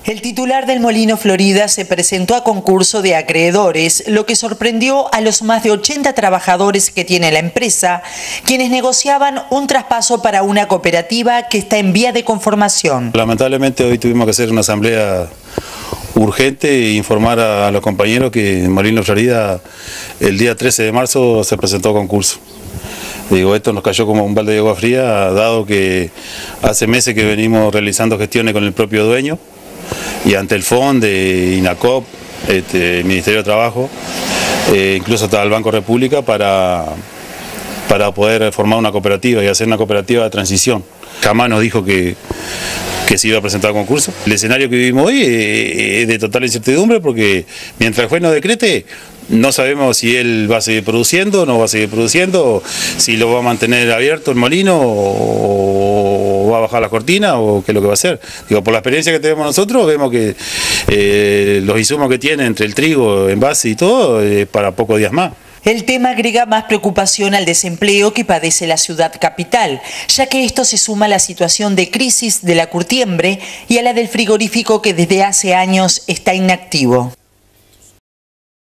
El titular del Molino Florida se presentó a concurso de acreedores, lo que sorprendió a los más de 80 trabajadores que tiene la empresa, quienes negociaban un traspaso para una cooperativa que está en vía de conformación. Lamentablemente hoy tuvimos que hacer una asamblea urgente e informar a los compañeros que en Molino Florida el día 13 de marzo se presentó a concurso. Esto nos cayó como un balde de agua fría, dado que hace meses que venimos realizando gestiones con el propio dueño y ante el FON, INACOP, el Ministerio de Trabajo, incluso hasta el Banco República para poder formar una cooperativa y hacer una cooperativa de transición. Jamás nos dijo que se iba a presentar al concurso. El escenario que vivimos hoy es de total incertidumbre porque mientras el juez no decrete, no sabemos si él va a seguir produciendo, no va a seguir produciendo, si lo va a mantener abierto el molino o va a bajar la cortina o qué es lo que va a hacer. Por la experiencia que tenemos nosotros, vemos que los insumos que tiene entre el trigo, envase y todo, para pocos días más. El tema agrega más preocupación al desempleo que padece la ciudad capital, ya que esto se suma a la situación de crisis de la curtiembre y a la del frigorífico que desde hace años está inactivo.